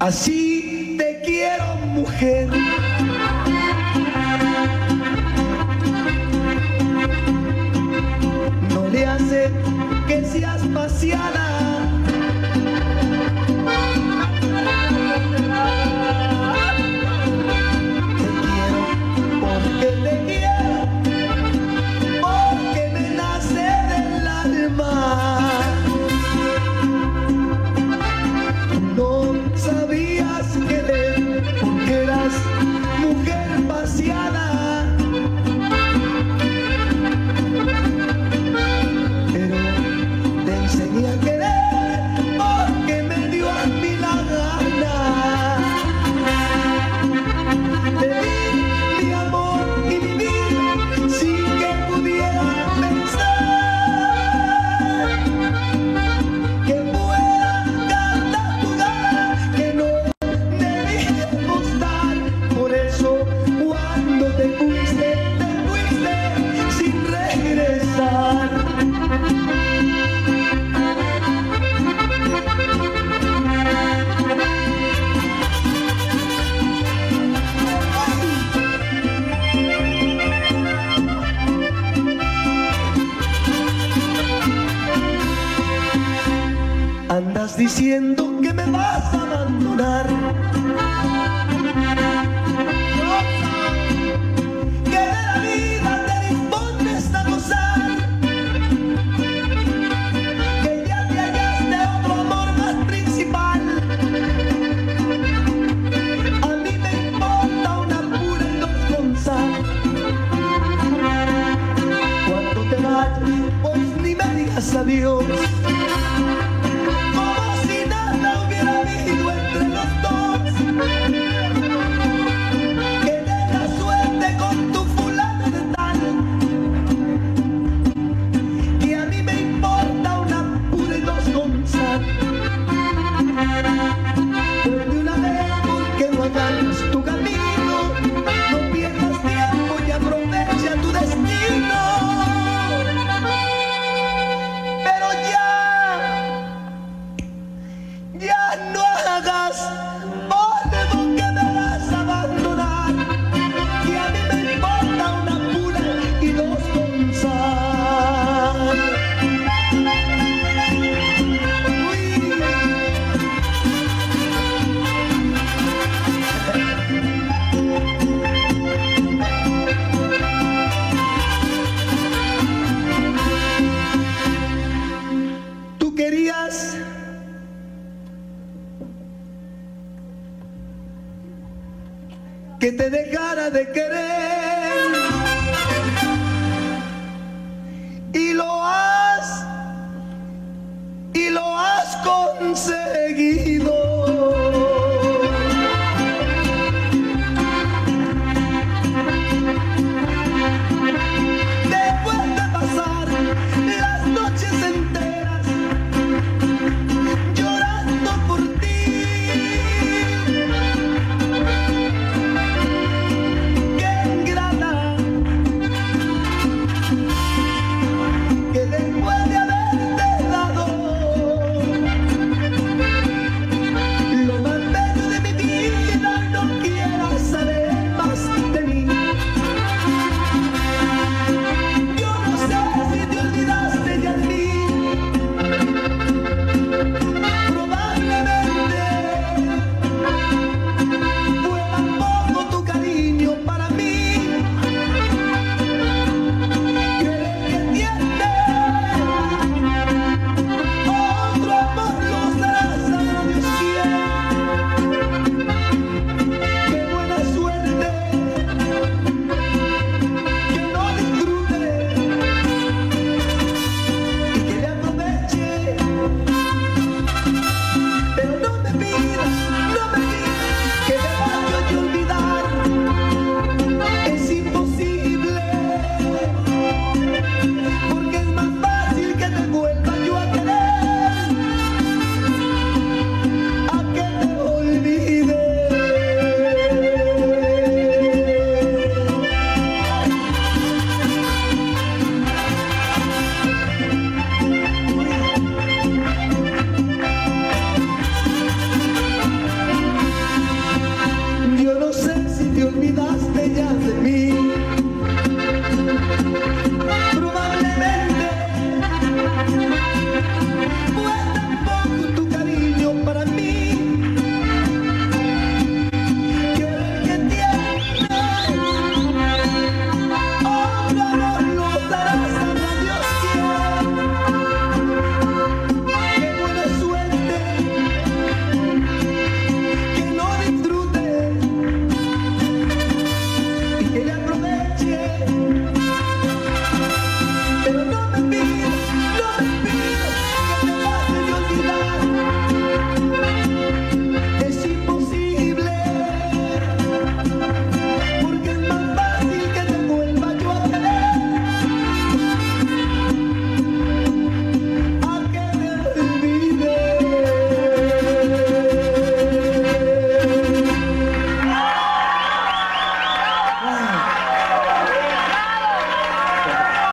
Así te quiero, mujer. No le hace que seas paseada. Te quiero porque te quiero, porque me nace del alma. No sabías querer porque eras mujer paseada, pero te enseñé a querer porque me dio a mí la gana. Te di mi amor y mi vida sin que pudiera pensar que pueda cantar tu gana, que no debíamos dar. Por eso cuando te fuiste sin regresar. Andas diciendo que me vas a abandonar, que de la vida te dispones a gozar, que ya te hallaste otro amor más principal. A mí me importa una pura y dos con sal. Cuando te vayas, pues ni me digas adiós, entre los dos. Que tengas suerte con tu fulano de tal, que a mí me importa una pura y dos con sal. Pero de una vez, porque no hagas tu camino, no pierdas tiempo y aprovecha tu destino. Pero ya no hagas polvo que me vas a abandonar, que a mí me importa una pura y dos con sal. Tú querías que te dejara de querer y lo has conseguido.